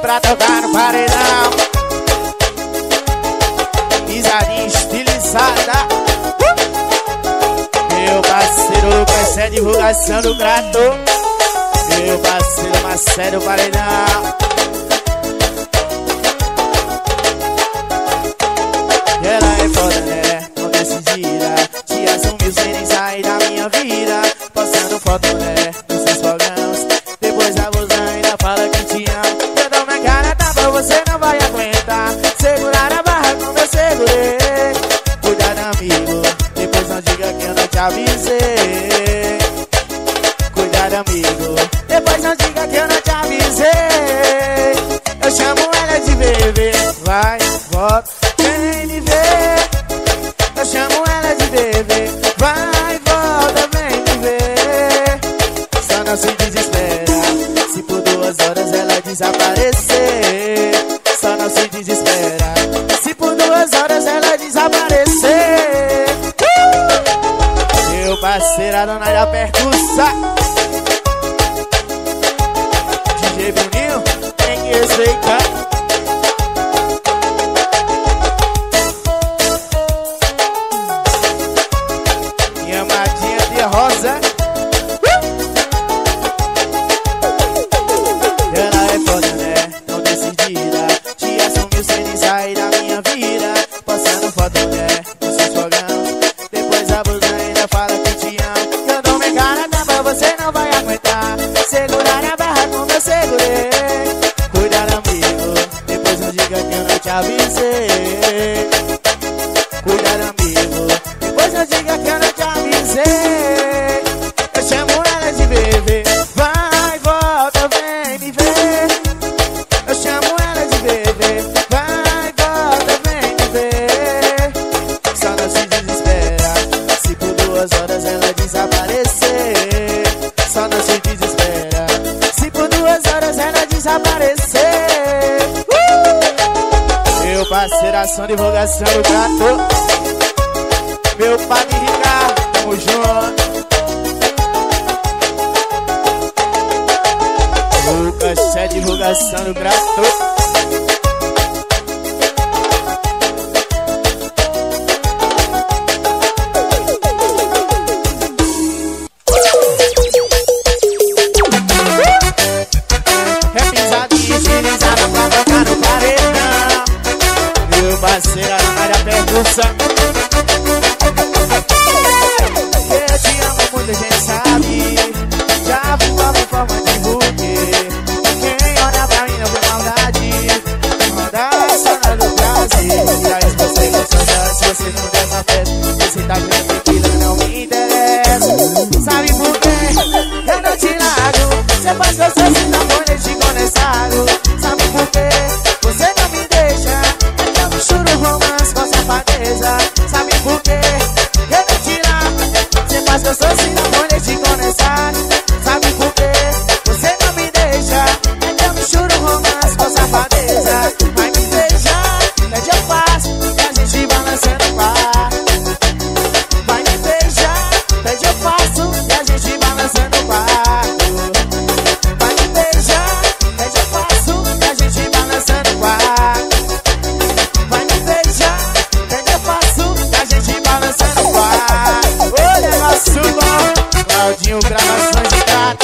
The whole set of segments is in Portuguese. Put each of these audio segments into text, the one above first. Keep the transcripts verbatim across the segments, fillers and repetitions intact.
pra tocar no paredão. Pisadinha estilizada. Meu parceiro Lucas é divulgação do prato. Meu parceiro Marcelo paredão. Ela é foda, né? Não decidida. Te assumiu sem nem sair da minha vida. Postando foto, né? Nos seus programas. Depois a voz ainda fala que te ama. Eu dou minha cara, tapa, você não vai aguentar. Segurar a barra como eu segurei. Cuidado, amigo. Depois não diga que eu não te avisei. Cuidado, amigo. Depois não diga que eu não te avisei. Eu chamo ela de bebê. Vai, volta. Vem me ver, eu chamo ela de bebê. Vai, volta, vem me ver. Só não se desespera se por duas horas ela desaparecer. Só não se desespera se por duas horas ela desaparecer. Meu parceiro, a dona da percussão, D J Bruninho, tem que respeitar. Rosa, ela é foda, né? Não decidida. Te assumiu sem nem sair da minha vida. Postando foto, né? Nos seus programas. Depois a blusa ainda fala que te ama. Eu dou minha cara, tapa, você não vai aguentar. Segurar a barra como eu segurei. Cuidado, amigo. Depois não diga que eu não te avisei. Cuidado, amigo. Depois não diga que eu não te avisei. Vai, volta, vem me ver. Eu chamo ela de bebê. Vai, volta, vem me ver. Só não se desespera se por duas horas ela desaparecer. Só não se desespera se por duas horas ela desaparecer. uh! Meu parceiração, divulgação do prato. Meu padre Ricardo, tamo junto. Lucas é divulgação do prato. É pisadinha estilizada pra tocar no paredão. Meu parceiro, a dona da percussão. Eu te amo muito, a gente sabe. Já voava em forma de buquê. Quem olha pra mim não vê maldade. Manda só no Brasil. E aí se você gostou, se você não der essa festa, você tá vendo tequila, não me interessa. Sabe por quê? Eu não te largo. Você faz que eu sou assim, não vou nem te condensado. Sabe por quê? Você não me deixa. Eu misturo romance com safadeza. Sabe por quê? Eu não te largo. Você faz que eu sou assim, não vou nem te condensado. Sabe por quê? Você não me deixa. É que eu misturo romance com safadeza. Vai me beijar, pede eu faço, e a gente balançando o par. Vai me beijar, pede eu faço, e a gente balançando o par. Vai me beijar, pede eu faço, e a gente balançando o par. Vai me beijar, pede eu faço, e a gente balançando o par. Ô, negócio bom, Claudinho, gravações de prato.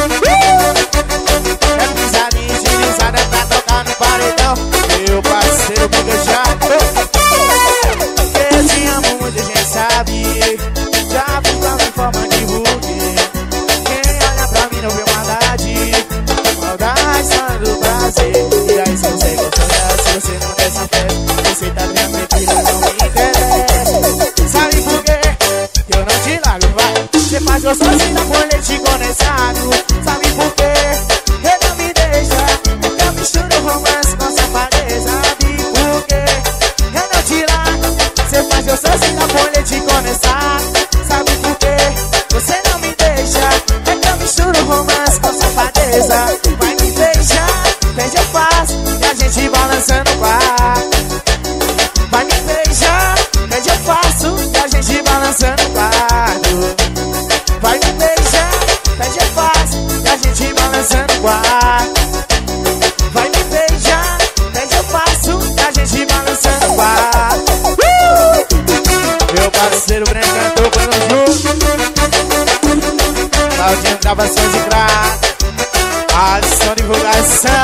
É pisadinha estilizada pra tocar no paredão. Meu parceiro, porque eu já tô. Eu te amo muito, a gente sabe. Já fui pra mim forma de buquê. Quem olha pra mim não vê maldade. Maldade só do prazer. E aí se você gostou dela, se você não der essa festa, você tá vendo tequila, não me interessa. Sabe por quê? Eu não te largo, vai. Você faz gostosinho da colete condensado. Sabe por quê? Eu não me deixa. Eu misturo romance com safadeza. Sabe por quê? Eu não te largo. Você faz gostosinho da colete condensado. Sabe por quê? Você não me deixa. Eu misturo romance com safadeza. Vai me beijar, pede eu faço, e a gente balançando o par. Vai me beijar, pede eu faço, e a gente balançando o par. Vai me beijar, pede eu faço, e a gente Claudinho gravações de crack, Alisson divulgação.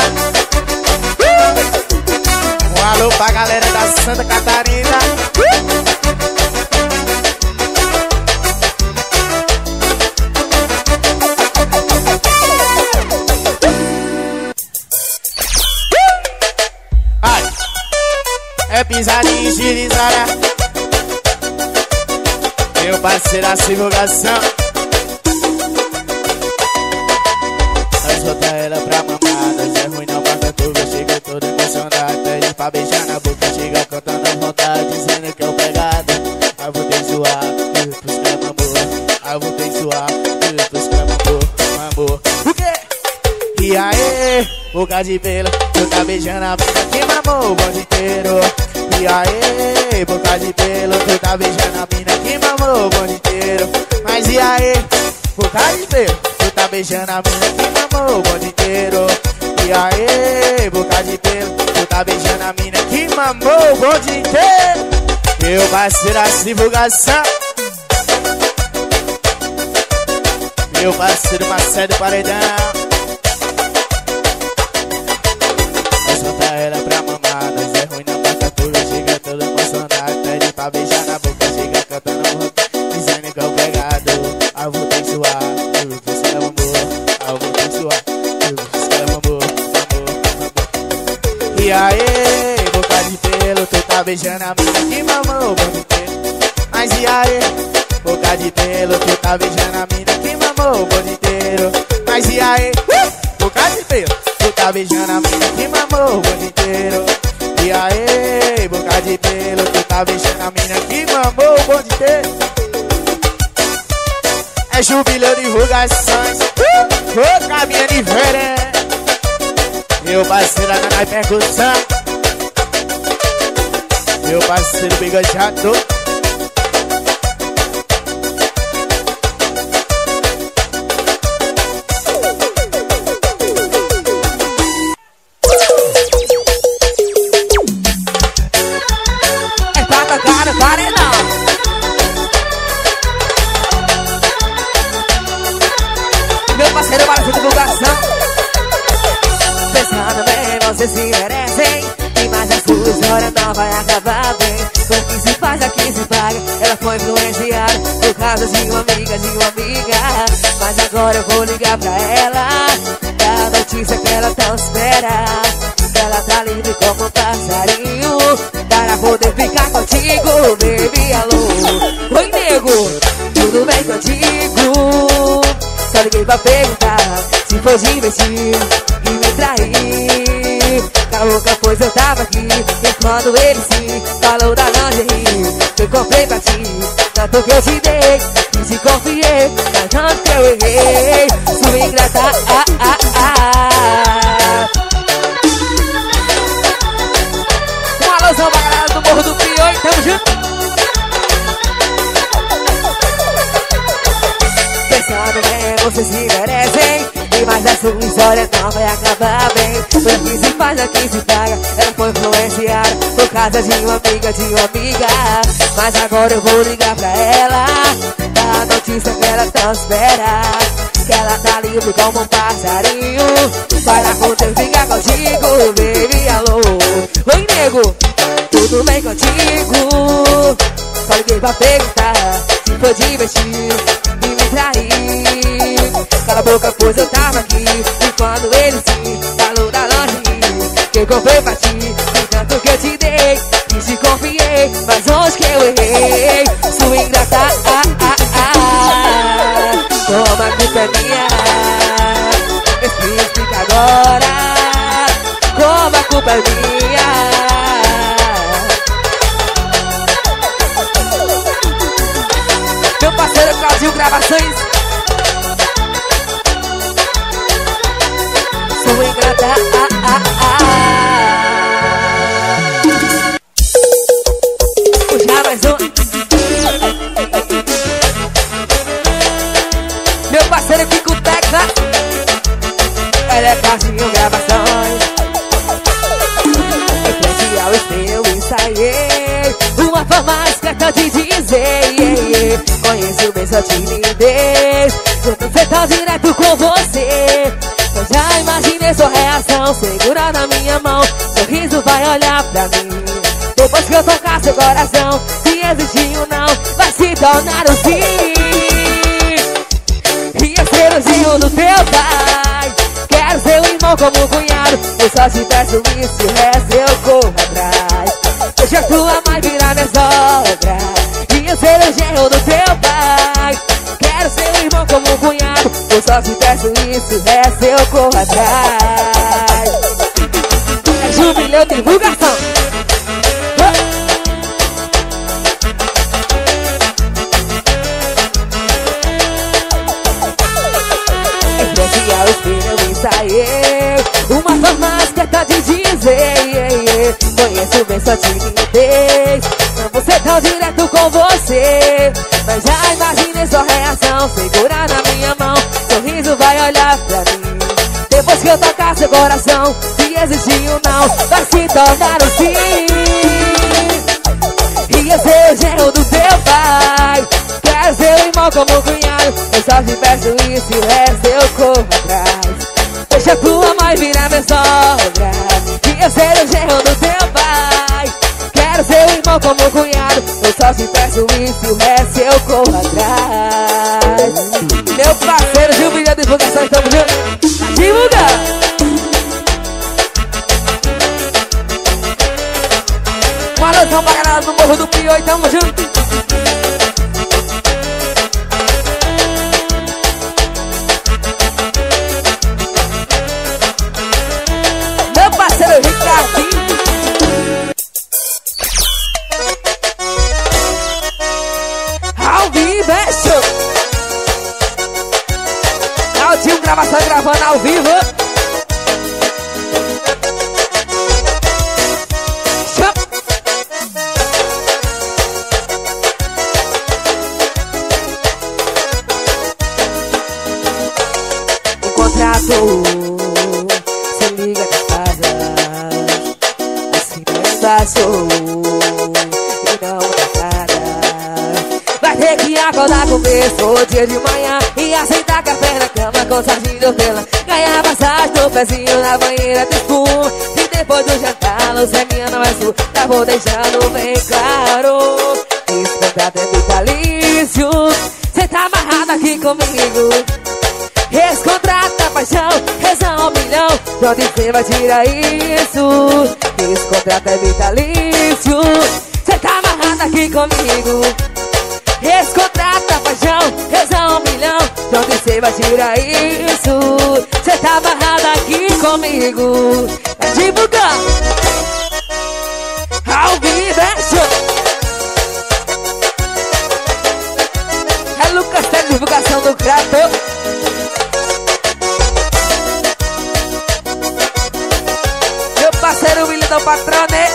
Um alô pra galera da Santa Catarina. Ai, é pisadinha estilizada. Meu parceiro, a divulgação. Nós bota ela pra mamar. Nós é ruim não pra cantura. Chega todo emocionado, pede pra beijar na boca. Chega cantando à vontade, dizendo que é o pegado. Aí vou ter que zoar, eu pros caras amor. Aí vou ter que zoar, eu pros caras amor. Amor, o quê? E aí, boca de pelo, tu tá beijando a boca que mamou o bonde inteiro. E aí, boca de pelo, tu tá beijando a mina que mamou o bonde inteiro. Mas e aí, boca de pelo, tu tá beijando a mina que mamou o bonde inteiro. E aí, boca de pelo, tu tá beijando a mina que mamou o bonde inteiro. Meu parceiro, a divulgação. Meu parceiro, Marcelo Paredão. Nós solta ela pra mamar, nós é ruim na batatura. Chega todo emocionado, pede pra beijar na boca. Chega cantando amor, dizendo que é o pegado. Ah, eu vou ter que zoar, eu vou ser amor. Ah, eu vou ter que zoar, eu vou ser amor, amor, amor. E aí, boca de pelo, tu tá beijando a mina que mamou o bonde inteiro. Mas e aí, boca de pelo, tu tá beijando a mina que mamou o bonde inteiro. Mas e aí, boca de pelo, tu tá beijando a mina que mamou o bonde inteiro. E aí, boca de pelo, tu tá beijando a mina que mamou o bonde inteiro. É Jubileu divulgações, ô caminho diferente. Meu parceiro na percussão, meu parceiro bigojado. Vocês se merecem, e mais a sua história não vai acabar bem. O que se faz aqui se paga. Ela foi influenciada por causa de uma amiga, de uma amiga. Mas agora eu vou ligar pra ela, dar a notícia que ela tão espera. Que ela tá livre como um passarinho, para poder ficar contigo, baby, alô. Oi, nego, tudo bem contigo? Só liguei pra perguntar se foi divertir e me trair. Na louca, pois eu tava aqui. E quando ele se falou da lingerie que eu comprei pra ti, tanto que eu te dei e te confiei, mas tanto que eu errei. Sua ingrata, ah, ah, ah. Um alôzão pra galera do Morro do Pior, tamo junto. Pensando bem, vocês se merecem, mas a sua história não vai acabar bem. O que se faz aqui se paga. Ela foi influenciada por causa de uma amiga, de uma amiga. Mas agora eu vou ligar pra ela, dar a notícia que ela tão espera. Que ela tá livre como um passarinho, para poder ficar contigo, baby, alô. Oi, nego, tudo bem contigo? Só liguei pra perguntar se foi divertir e me trair. Cala a boca, pois eu tava aqui. E quando ele se falou da lingerie que eu comprei pra ti, e tanto que eu te dei e te confiei, mas onde que eu errei? Sua ingrata, ah, ah, ah. Toma, a culpa é minha. Me explica agora como a culpa é minha. Meu parceiro Claudinho Gravações. Sou ingrata, ah, ah, ah. Puxa mais um. Meu parceiro Kiko Texa. Ela é Claudinho Gravações. Em frente ao espelho ensaiei uma forma escrita de dizer, yeah, yeah. Conheço bem sua timidez, eu Não sei tão direto com você. Eu já imaginei sua reação. Segura na minha mão, sorriso vai olhar pra mim. Depois que eu tocar seu coração, se existir um não, vai se tornar um sim. Ia ser o genro do teu pai, quero ser o irmão como cunhado. Eu só te peço isso, o resto eu corro atrás. Deixa tua mãe virar minha sogra. Ia ser o genro do teu pai, quero ser o irmão como cunhado. Eu só te peço isso, o resto eu corro atrás. É Jubileu Divulgação. Ao espelho eu ensaiei uma forma certa de dizer, yeah, yeah. Conheço bem sua timidez, não vou ser tão direto com você, mas já imaginei sua reação. Segura na minha mão, sorriso vai olhar pra mim. Depois que eu tocar seu coração, se existir um não, vai se tornar um sim. Ia ser o genro do teu pai, quero ser o irmão como cunhado. Eu só te peço isso e o resto eu corro atrás. Deixa tua mãe virar minha sogra. Ia ser o genro do teu pai, quero ser o irmão como cunhado. Eu só te peço isso e o resto eu corro atrás. Meu parceiro Jubileu Divulgação, estamos juntos. Divulga! Uma alusão pra galera do Morro do Pioi, tamo junto. Meu parceiro Ricardinho. Ao vivo, é show. Claudinho Gravação gravando ao vivo. Se liga nas casas, assina embaixo e não dá nada. Vai ter que acordar com o dia de manhã e aceitar café na cama com sardinha de hortelã. Ganhar massagem no pezinho na banheira de espuma. E depois do jantar, Lucianinha não é sua. Já vou deixando bem claro, esse contrato é vitalício. Cê tá amarrado aqui comigo. Esse contrato da paixão, reza um milhão. De onde cê vai tirar isso? Esse contrato é vitalício. Cê tá amarrado aqui comigo. Esse contrato da paixão, reza um milhão. De onde cê vai tirar isso? Cê tá amarrado aqui comigo. É divulgar ao vivo, é show. É Lucas, tem divulgação do Crato. Parceiro William do patrão, né?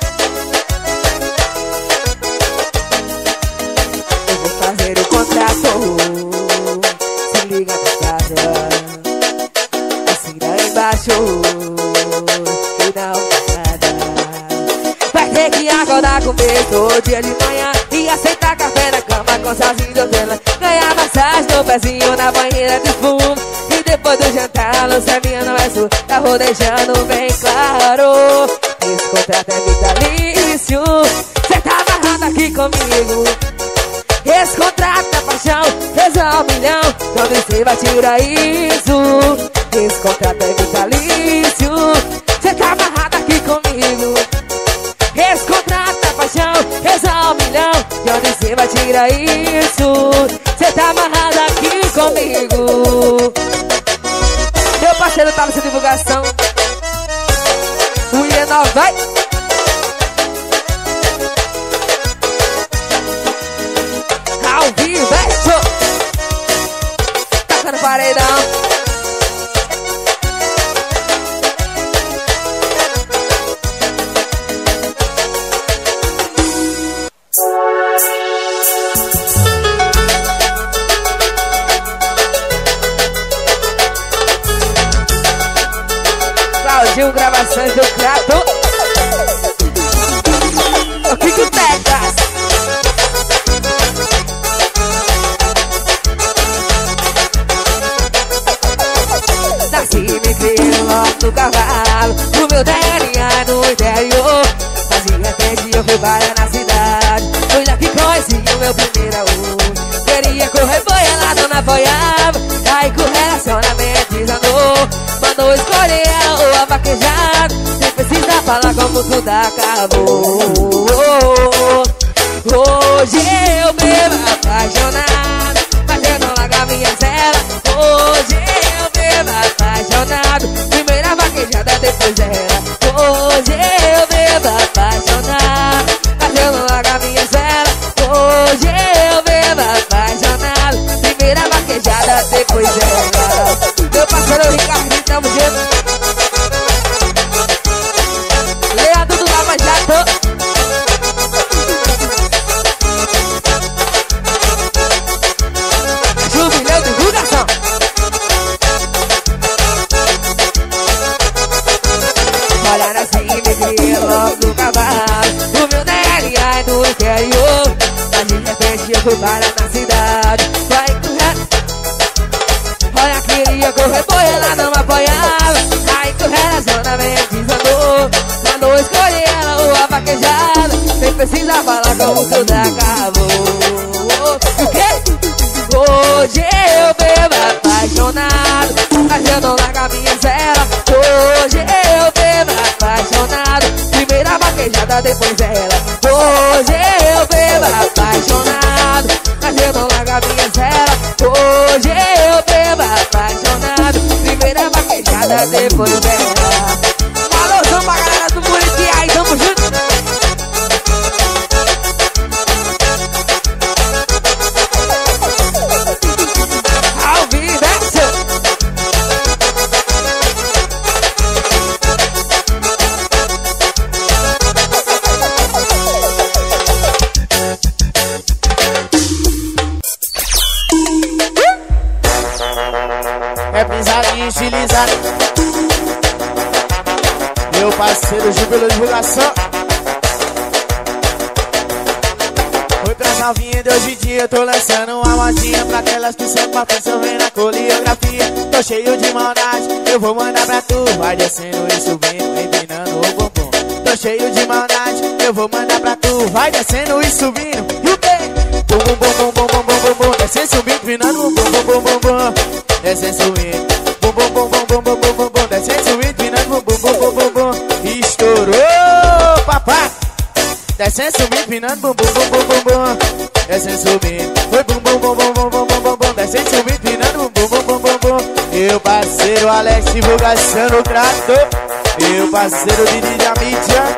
Eu vou fazer o contrato. Se liga na casa, assina embaixo e não dá nada. Vai ter que acordar comigo todo dia de manhã e aceitar café na cama com salzinho de hortelã. Ganhar massagem no pezinho na banheira de espuma. E depois do jantar, Lucianinha não é sua. Já vou deixando bem claro, esse contrato é vitalício. Cê tá amarrado aqui comigo. Esse contrato é paixão, reza um milhão. De onde cê vai tirar isso? Esse contrato é vitalício. Cê tá amarrado aqui comigo. Esse contrato é paixão, reza um milhão. De onde cê vai tirar isso? Cê tá amarrado aqui comigo. Meu parceiro tá nessa divulgação. O Ian vai. Ao vivo, é show. Tacando paredão. Claudinho Gravações do Crato. O Kiko Tecas. no cavalo. O meu D N A no interior, fazia tempo que eu fui parar na cidade. Foi lá que conheci o meu primeiro amor. Queria correr boi, ela não me apoiava. Aí com o relacionamento desandou. Mandou escolher ela ou a vaquejada. Nem precisa falar como tudo acabou. Hoje eu bebo apaixonado, mas eu não largo a minha cela. Hoje eu bebo apaixonado, primeira vaquejada depois dela. Hoje eu bebo apaixonado, mas eu não largo a minha cela. Hoje eu bebo apaixonado, primeira vaquejada depois dela. Meu parceiro Ricardo, tamo junto. Leandro do Lava Jato. Jubileu divulgação. Olha assim, me guia logo do cavalo. O meu D N A é do interior, mas de repente eu fui parar na cidade. Vai correr. Olha, queria correr, boi, ela não me apoiava. Aí que o relacionamento desandou. Mandou escolher ela ou a vaquejada. Nem precisa falar como tudo acabou. O quê? Hoje eu bebo apaixonado, mas eu não largo a minha cela. Hoje eu bebo apaixonado, primeira vaquejada depois dela. Hoje eu bebo apaixonado, mas eu não largo a minha cela. Hoje eu bebo apaixonado, primeira vaquejada depois dela. Alô, samba, galera do Muriqui, aí tamo junto. É pisadinha estilizada. Meu parceiro Júbilo divulgação. Oi pras novinhas de hoje em dia, eu tô lançando uma modinha pra aquelas que sempre pensam vendo na coreografia. Tô cheio de maldade, eu vou mandar pra tu. Vai descendo e subindo, empinando o bumbum. Tô cheio de maldade, eu vou mandar pra tu. Vai descendo e subindo, e o quê? Bum bum bum bum bum bum bum bum. Descendo, subindo, empinando o bum bum bum bum bum. Descendo, subindo, bum bum bum bum bum bum bum bum bum. Descendo, subindo, empinando bum bum bum bum bum. Estourou, papai. Descendo, subindo, empinando bum bum bum bum bum bum. Descendo, subindo, foi bum bum bum bum bum bum bum bum bum. Descendo, subindo, empinando bum bum bum bum bum bum. Meu parceiro Alex divulgação no trator. Meu parceiro Didi da mídia.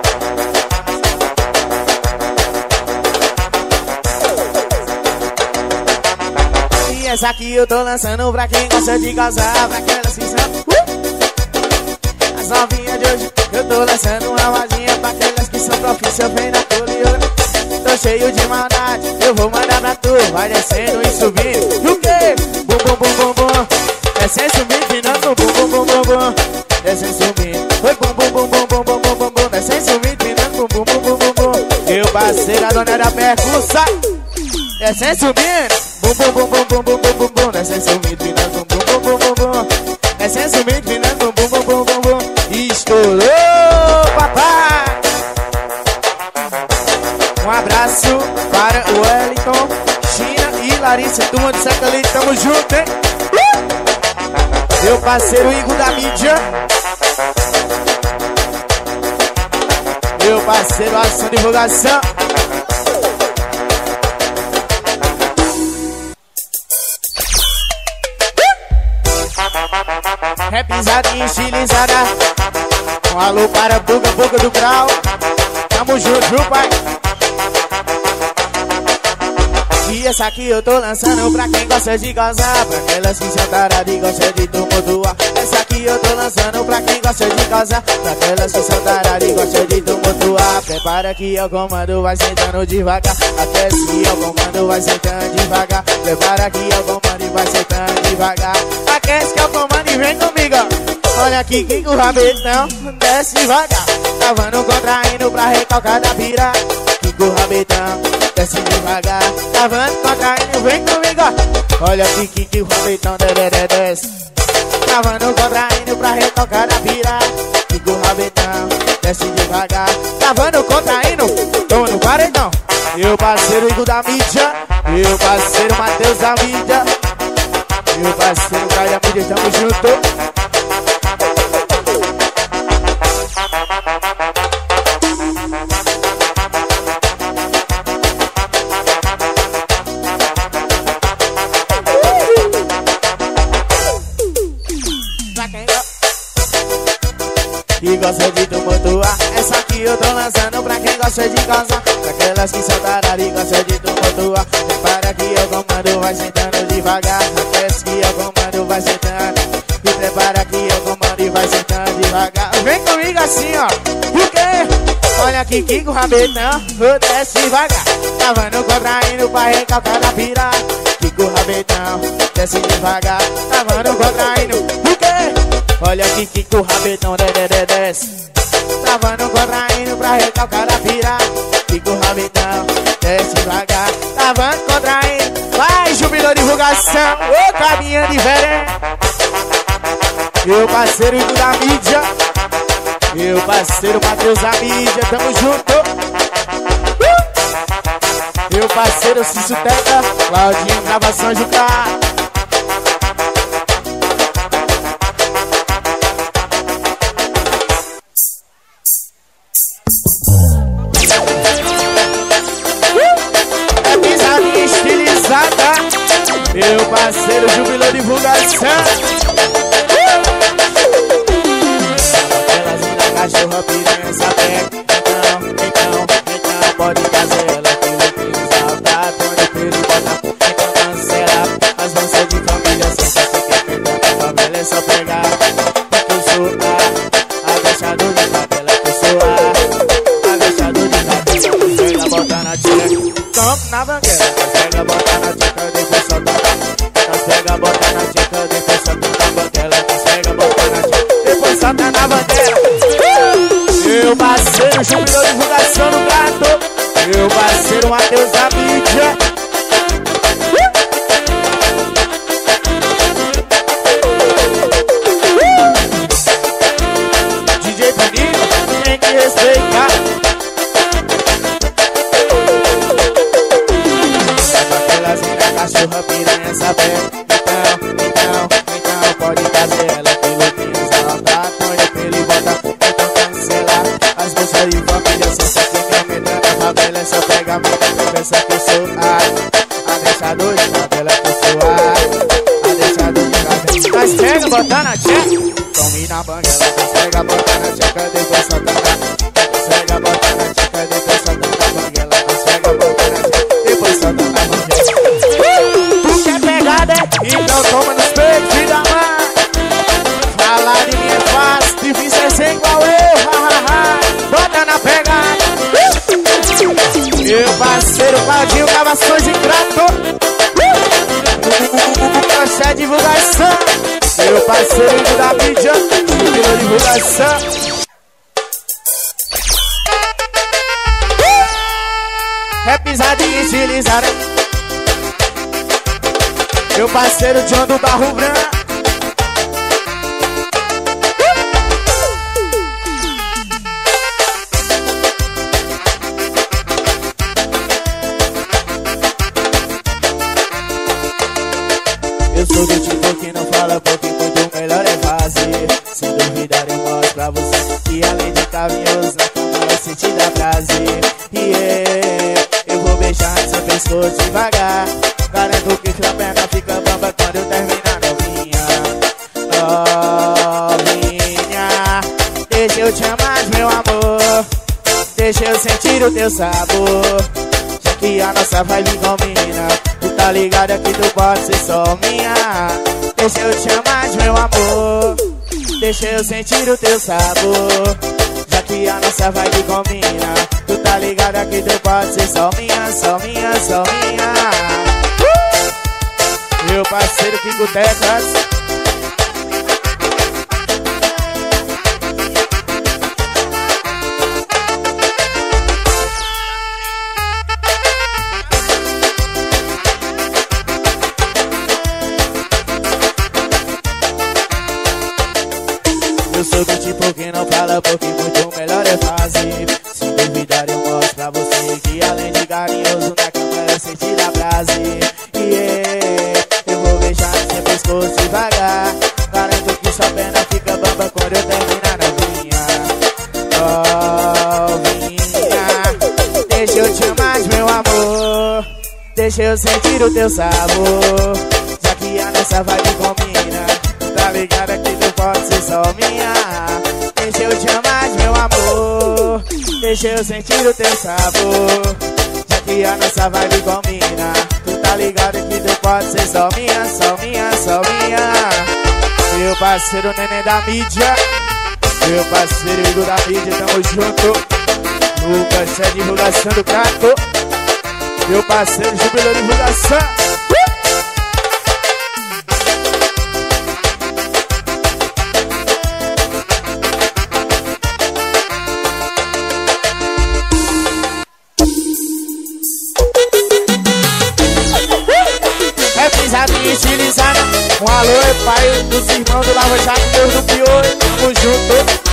E essa aqui eu tô lançando pra quem gosta de casar, pra aquelas que são uh! As novinhas de hoje. Eu tô lançando uma vazinha pra aquelas que são profissão, vem na coreografia. Tô cheio de maldade, eu vou mandar pra tu. Vai descendo e subindo, e o quê? Bum bum bum bum bum. Descendo, subindo, empinando bum bum bum bum bum. Descendo, subindo, foi bum bum bum bum bum bum bum bum bum. Descendo, subindo, empinando bum bum bum bum bum. Meu parceiro, a dona da percussão. Descendo, subindo, bum bum bum bum bum bum bum bum bum. Descendo, subindo, empinando bum bum bum bum bum. Descendo, subindo, empinando bum bum bum bum bum. Estourou, papai. Um abraço para o Wellington, China e Larissa, turma de Satélite, tamo junto, hein? Uh! Meu parceiro Igor da mídia. Meu parceiro Alisson divulgação. É pisadinha estilizada. Um alô para a Buga, Buga do Grau. Tamo junto, viu, pai? E essa aqui eu tô lançando pra quem gosta de gozar, pra aquelas que são taradas e gostam de tumultuar. Essa aqui eu tô lançando pra quem gosta de gozar, pra aquelas que são taradas e gostam de tumultuar. Prepara que o comando vai sentando devagar. Aquece que o comando vai sentando devagar. Prepara que o comando vai sentando devagar. Aquece que o comando e vem comigo. Olha aqui que o rabetão desce devagar. Travando, contraindo pra recalcar da pira. Kiko rabetão desce devagar. Travando, contraindo, vem comigo. Olha aqui que o rabetão desce. travando, contraindo pra retocar na pira. Fica o rabetão, desce devagar. Travando, contraindo, tô no paredão. Meu parceiro Igor da mídia, meu parceiro Matheus da mídia, meu parceiro Caio da mídia, tamo junto. E gosta de tumultuar, essa aqui eu tô lançando pra quem gosta de causar. Pra aquelas que são taradas e gostam de tumultuar. Prepara que eu comando, vai sentando devagar. Aqueles que eu comando, vai sentando. E prepara que eu comando e vai sentando devagar. Vem comigo assim, ó. Por quê? Olha aqui, Kiko Rabetão, vou desce devagar. Travando, contraindo pra recalcar na pira. Kiko Rabetão, desce devagar. Travando, contraindo, por quê? Olha aqui, Kiko Rabetão, dedé, desce. Travando, contraindo pra recalcar a pira. Kiko Rabetão, desce devagar. Travando, contraindo. Vai, Jubileu divulgação, ô caminha diferente. Meu parceiro Igor da mídia, meu parceiro Matheus da mídia, tamo junto. uh! Meu parceiro Cício Teca, Claudinho gravação de cá. Meu parceiro Jubileu divulgação. Elas ainda cachorra piranha saber. Então, então, então pode fazer ela aquilo que salta. Quando pelo bota, então cancela. As danças de família sempre se quer pegar. A família é só pegar. Porque eu sou a agachador de favela. Que eu sou a agachador de favela. Pega, bota na tcheca. Toma na banguela. Pega, bota na tcheca. Depois solta. Pega, bota na tcheca, depois solta na banguela. Pega, bota na tcheca, depois solta na banguela. Meu parceiro Jubileu divulgação no gato. Meu parceiro Matheus da mídia. D J Bonito, tem que respeitar. Aquelas minas cachorra piranha saber. Então, então, então pode fazer ela aquilo que usa. Tá com ele, pelo e bota, então cancela. As moças de família sempre que me aumentam na favela. É só pegar minha mãe, pensa que eu sou a agachador de favela. Que eu sou a agachador de favela. Mas pega, bota na tcheca. Tome na banguela. Mas pega, bota na tcheca, depois solta na. Mas pega, bota na tcheca, depois solta na banguela. Mas pega, bota na tcheca, depois solta na banguela. Tu quer pegada, então toma nos peitos, filha da mãe. Falar de mim é fácil, difícil é ser igual eu, hahaha. Bota na pegada. Meu parceiro Claudinho, gravações em prato. Gosta é divulgação. Meu parceiro Igor da mídia, Jubileu divulgação. É pisadinha e estilizada. Meu parceiro John do Barro Branco. Eu sou do tipo que não fala porque muito melhor é fazer. Se duvidar eu mostro pra você que além de carinhoso na cama vai sentir da prazer. E yeah, eu vou beijar no seu pescoço devagar. Garanto que sua perna fica bamba quando eu terminar, novinha. Novinha, deixa eu te amar, meu amor. Deixa eu sentir o teu sabor. Já que a nossa vibe combina, tu tá ligado aqui, tu pode ser só minha. Deixa eu te amar, meu amor. Deixa eu sentir o teu sabor. Já que a nossa vibe combina, tu tá ligado aqui, tu pode ser só minha, só minha, só minha. Meu parceiro Kiko Tecas. Eu sou do tipo que não fala porque muito melhor é fazer. Se duvidar eu mostro pra você que além de carinhoso na cama eu senti da prazer. Yeah, eu vou beijar no seu pescoço devagar. Garanto que sua perna fica bamba quando eu terminar novinha. Novinha, deixa eu te amar meu amor. Deixa eu sentir o teu sabor. Já que a nossa vibe combina, tá ligada que tu pode ser só minha. Deixa eu te amar meu amor. Deixa eu sentir o teu sabor. Já que a nossa vibe combina, tu tá ligado que tu pode ser só minha, só minha, só minha. Meu parceiro Neném da mídia, meu parceiro Igor da mídia, tamo junto. Lucas é divulgação do Crato, meu parceiro Jubileu divulgação. É pisadinha estilizada. Um alô é pai dos irmãos do Lava Jato, Deus do Pior, tamo junto.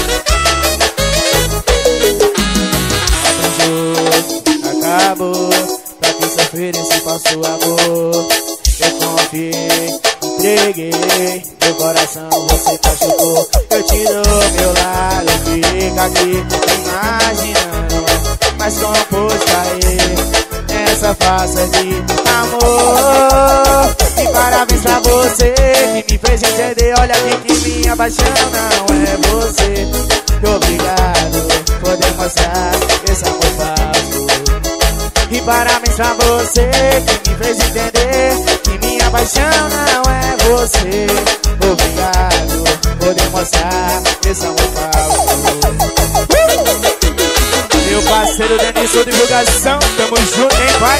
Acabou, pra que sofrer esse falso amor? Eu confiei, entreguei meu coração, você machucou. Eu te dou meu lado, fica aqui imaginando, mas como pôs cair essa farsa de amor? E parabéns pra você que me fez entender. Olha aqui que minha paixão não é você. Obrigado por demonstrar esse amor falso. E parabéns pra você que me fez entender que minha paixão não é você. Obrigado por demonstrar esse amor falso. Meu parceiro Denilson divulgação, tamo junto, hein, pai?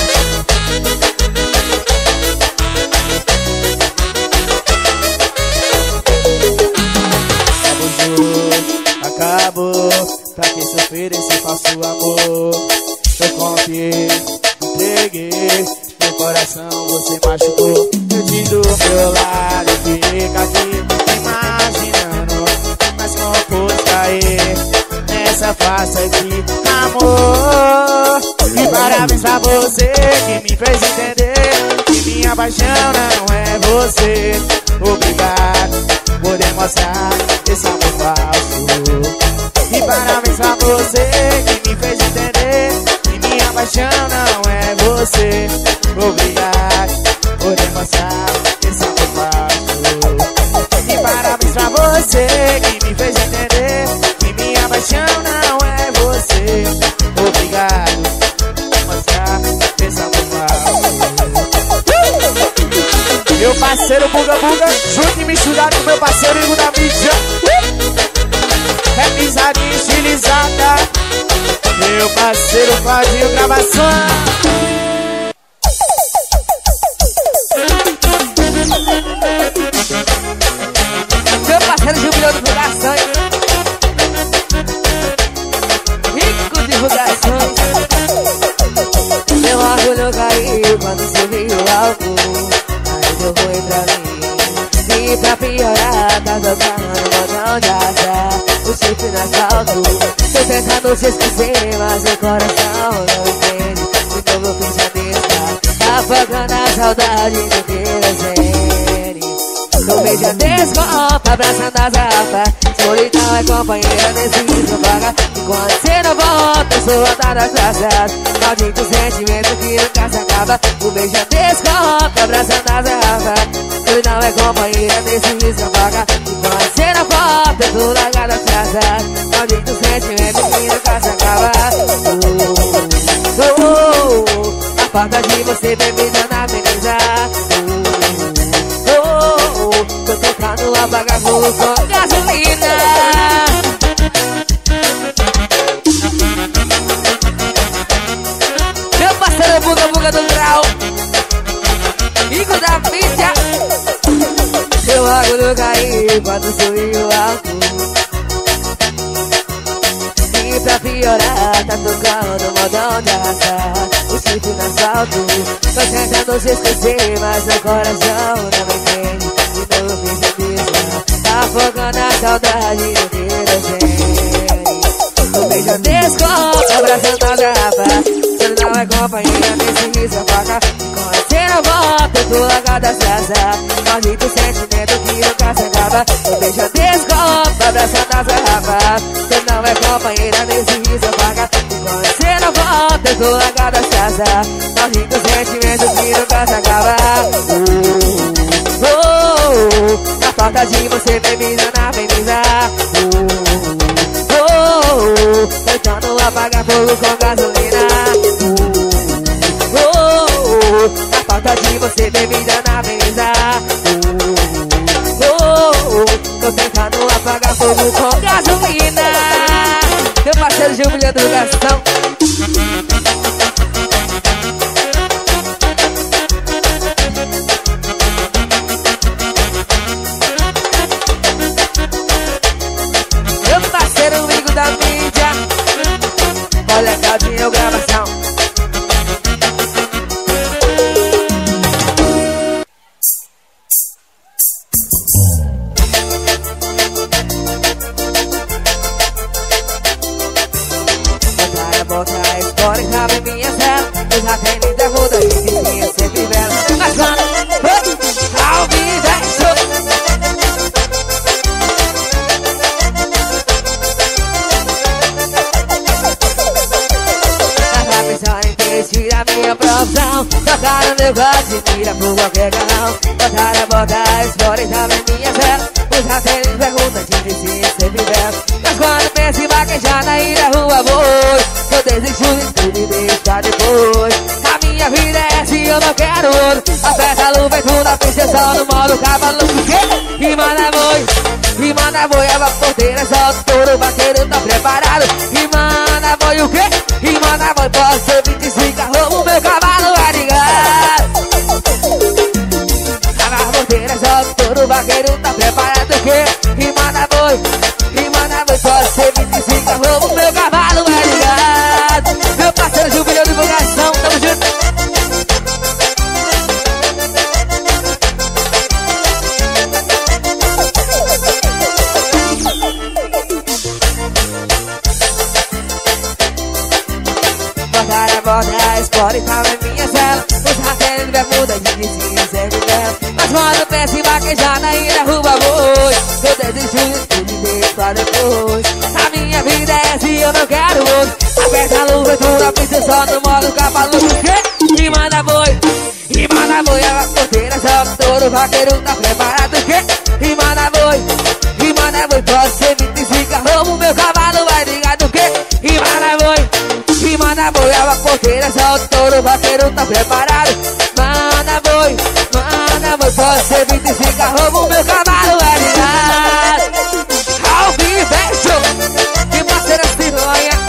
Acabou, pra que sofrer esse falso amor? Eu confiei, entreguei meu coração, você machucou. Eu te dou meu lado, fica aqui imaginando, mas como pôs cair nessa farsa de amor? E parabéns pra você que me fez entender que minha paixão não é você. Obrigado por demonstrar esse amor falso. E parabéns pra você que me fez entender que minha paixão não é você. Obrigado por demonstrar esse amor falso. E parabéns pra você que me fez entender que minha paixão não é você. Obrigado por demonstrar esse amor falso. Meu parceiro Buga Buga, junto e misturado com meu parceiro Igor da mídia. É pisadinha estilizada, meu parceiro Claudinho gravação. Meu parceiro Jubileu divulgações, Rico divulgações. Meu orgulho caiu quando subiu o álcool, aí deu ruim pra mim. E pra piorar, tá tocando botão de azar, o chifre no asfalto. Tô tentando te esquecer, mas meu coração não entende. De novo eu fiz a mesma, afogando a saudade do querosene. No meio de descopa, abraçando as garrafas, solidão é companheira nesse ritmo vaga. E quando cê não volta, eu sou voltada atrasada. Maldito sentimento que nunca se acaba. No meio de descopa, abraçando as garrafas, solidão é companheira nesse ritmo vaga. E quando cê não volta, eu sou largada atrasada. Maldito sentimento que nunca se acaba. Oh, oh, oh, a falta de você bebida na beleza. Tô tentando apagar fogo com gasolina. Meu parceiro Buga Buga do Grau, Igor da mídia. Meu orgulho caiu quando subiu o álcool. E pra piorar, tá tocando modão de arrasar, o chifre no asfalto. Tô tentando se esquecer, mas meu coração não me entende. De novo fiz a mesma, tá afogando a saudade do querosene. Um beijo desconto, abraçando a garrafa. Você não é companheira nesse riso apaga. Com você não volta, eu tô largada estrada. Maldito sentimento que nunca se acaba. Um beijo desconto, abraçando as garrafas. Você não é companheira nesse riso apaga. Com você não volta, eu tô largada estrada. Maldito sentimento que nunca se acaba. Oh, oh, oh. Na falta de você, bebida na avenida. Oh, oh, oh. Tentando apagar fogo com gasolina. Oh, oh, oh. Na falta de você, bebida na mesa. Oh, oh, oh. Tô tentando apagar fogo com gasolina. Meu parceiro Juliano do Gastão. Meu parceiro amigo da mídia. Olha, Claudinho, gravação. Bota a história e sabe minha cela. Eu já tenho muita roda e vizinha sempre vela. Mas quando ao vivo é show. Tava pensando em desistir da minha profissão. Tocar no meu gosto e tira por qualquer canal. Botar a bota a história e sabe minha cela. Eu já tenho perguntas de vizinha sempre vela. Mas quando penso em vaquejar na ilha rua vou. Eu desisto de tudo e deixo pra depois. A minha vida é essa e eu não quero outro. Aperta a luva e tudo a pista só no modo cavalo. E manda boi, e manda boi, a porteira solta o touro, o vaqueiro tá preparado. E manda boi o quê? E manda boi, posso ser vinte e cinco arroba, o meu cavalo vai ligar. A porteira solta o touro, o vaqueiro tá preparado o quê? E manda boi, e manda boi, posso ser vinte e cinco arroba, o meu cavalo vai ligar. Meu parceiro Juliano de Divulgação, tamo junto. Botar a borda, a espora e tal em minha cela. Os rateros bermuda de vizinho sempre dela. Mas quando penso em vaquejar na ilha rua boi, eu desisto de tudo e deixo pra depois. A minha vida é essa e eu não quero outro. Aperta a luva e tudo a pista só no modo cavalo. E manda boi, e manda boi, a porteira solta o touro, o vaqueiro tá preparado. E manda boi, e manda boi, posso ser vinte e cinco arroba, o meu cavalo vai ligar do quê? E manda boi, e manda boi, a porteira solta o touro, o vaqueiro tá preparado. Manda boi, manda boi, posso ser vinte e cinco arroba, o meu cavalo vai ligar. Ao vivo é show, que parceira se sonha.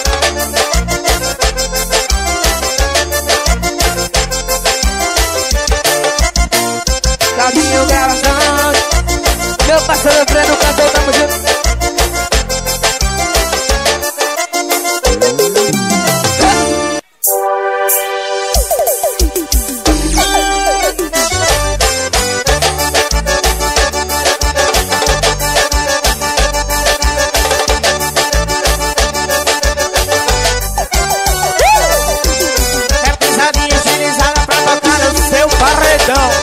Claudinho gravação. Meu parceiro Breno cantor, tamo junto. É pisadinha estilizada pra tocar no seu paredão.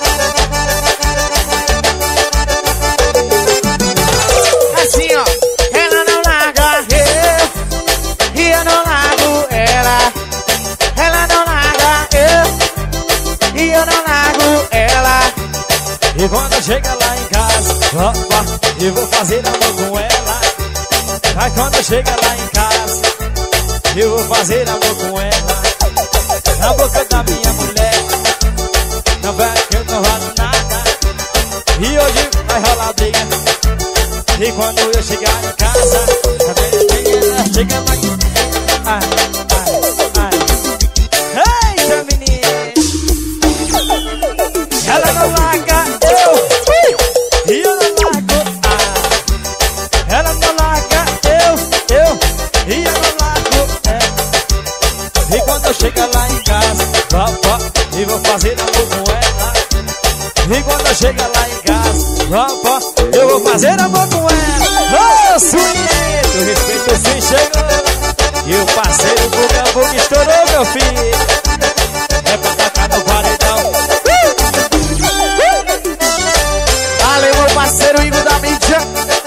Assim ó, ela não larga eu e eu não largo ela. Ela não larga eu e eu não largo ela. E quando chega lá em casa, opa, eu vou fazer amor com ela. Aí quando chega lá em casa, eu vou fazer amor com ela. Na boca da minha mulher, não vai que eu não rodo nada. E hoje vai rolar briga. E quando eu chegar em casa, a ela chega mais. Ai, ai, ai. Eita menina, ela não larga eu, e eu não largo. Ah, ela não larga eu, eu, e eu não largo ela. E quando eu chegar lá em casa, opa, e vou fazer amor com ela. E quando eu chegar lá em casa, opa, eu vou fazer amor com ela. Ô, suíno, respeito sim chegou. E o parceiro Buga Buga estourou, meu filho. É pra tacar no paredão. Valeu, meu parceiro Igor da mídia.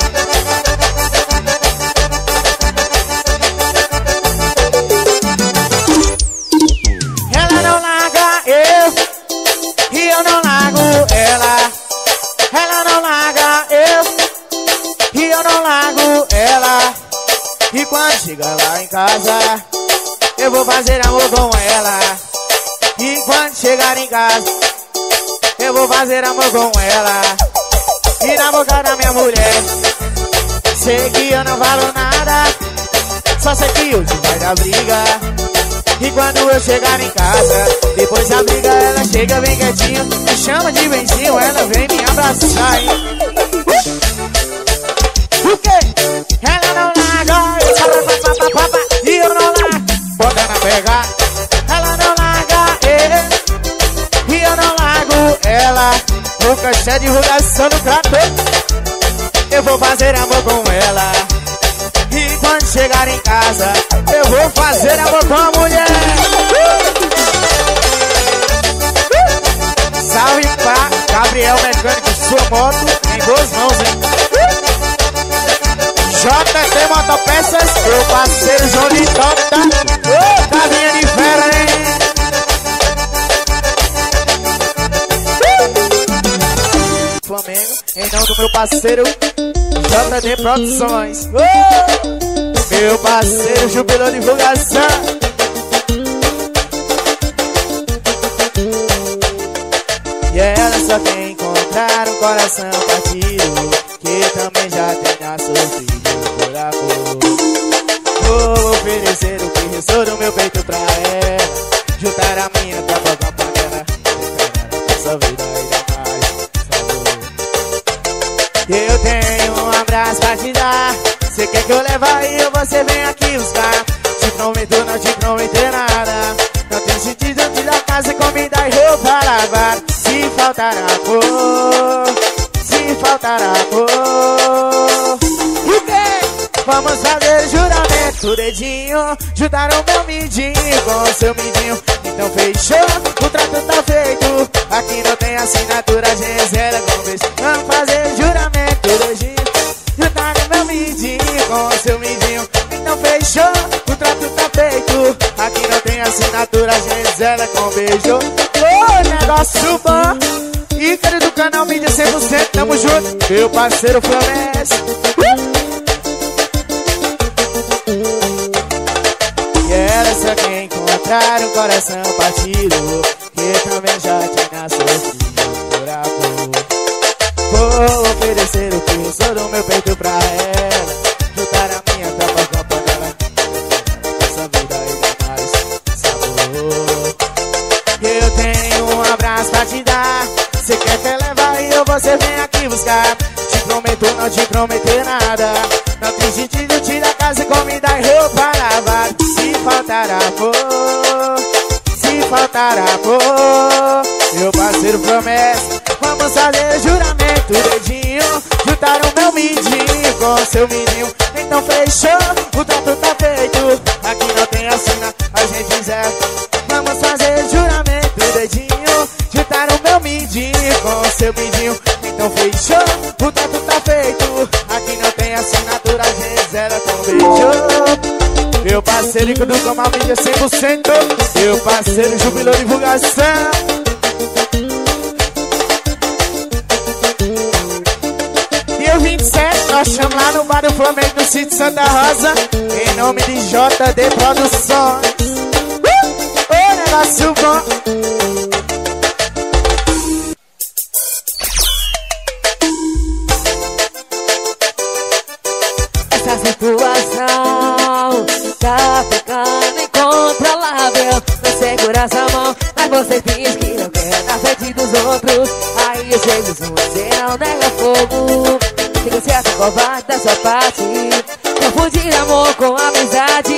Ela não larga eu, e eu não largo ela. Ela não larga eu, e eu não largo ela. E quando chega lá em casa, eu vou fazer amor com ela. E quando chegar em casa, eu vou fazer amor com ela. E na boca da minha mulher, sei que eu não falo nada, só sei que hoje vai dar briga. E quando eu chegar em casa, depois da briga ela chega bem quietinho, me chama de benzinho, ela vem me abraçar, hein? O quê? Ela não larga, e eu não largo, bota na pega. Ela não larga, eu, e eu não largo ela. No caixa de divulgação no crato, eu vou fazer amor com ela. E quando chegar em casa, eu vou fazer amor com a mulher. Salve pra Gabriel Mecânico, sua moto em boas mãos, hein? J T Motopeças, meu parceiro João de Tota. Ô, casinha de fera, hein? Flamengo, em nome do meu parceiro J D Produções. Oh! Meu parceiro Jubilão Divulgação. E ela só quer encontrar um coração partido, que também já tenha sofrido por amor. Vou oferecer o que restou do meu peito pra ela, juntar a minha capa com a panela, essa vida ainda mais. Eu tenho um abraço pra te dar, cê quer que eu leve aí ou você vem aqui buscar? Te prometo não te prometer nada, não tem sentido te dar casa, comida e roupa a lavar. Se faltar amor, se faltar amor, o quê? Vamos fazer juramento, dedinho, juntar o meu midinho com o seu midinho. Então fechou, o trato tá feito, aqui não tem assinatura, Gisela Gomes. Vamos fazer juramento, dedinho, juntar o meu midinho com o seu midinho. Então fechou, o trato tá feito, aqui não tem assinatura, Gisela com beijo. Ô, negócio bom, Ícaro do canal Mídia cem por cento, tamo junto, meu parceiro Flamés. E ela só quer encontrar um coração partido, que também já tinha sofrido por amor. Vou oferecer o que eu sou do meu peito pra ela, juntar a minha capa com a panela, essa vida ainda mais sabor. Eu tenho um abraço pra te dar, cê quer que eu leve aí ou você vem aqui buscar? Te prometo não te prometer nada, não tem sentido te dar casa, comida e roupa a lavar. Se faltar amor, se faltar amor, meu parceiro promessa, vamos fazer juramento, dedinho, juntar o meu midinho com o seu midinho. Então fechou, o trato tá feito, aqui não tem assina, a gente zero. Vamos fazer juramento, dedinho, juntar o meu midinho com o seu midinho. Então fechou, o trato tá feito, aqui não tem assinatura, a gente zero com beijo. Meu parceiro do Canal Mídia cem por cento, meu parceiro Jubilão Divulgação. Dia vinte e sete, nós chamamos lá no bar do Flamengo, no sítio Santa Rosa, em nome de J D Produções. Uh! Ô, negócio bom. Essa situação tá ficando incontrolável. Não segura essa mão, mas você diz que não quer na frente dos outros. Aí eu chego, você não nega fogo. Fica certo, covarde da sua parte, confundir amor com amizade.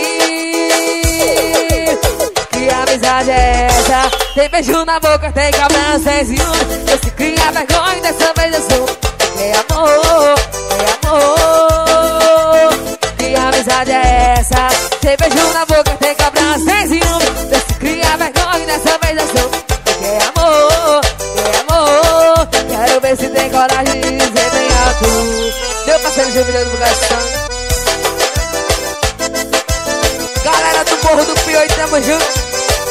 Que amizade é essa? Tem beijo na boca, tem cabelo sem ciúme. Eu se cria vergonha, dessa vez eu sou. É amor, é amor. Tem beijo na boca, tem cobrança, tem ciúme. Desse cria vergonha, dessa vez eu sou. Quer amor, quer amor. Quero ver se tem coragem de dizer bem alto. Meu parceiro Jubileu do Gastão. Galera do Morro do Pio, tamo junto.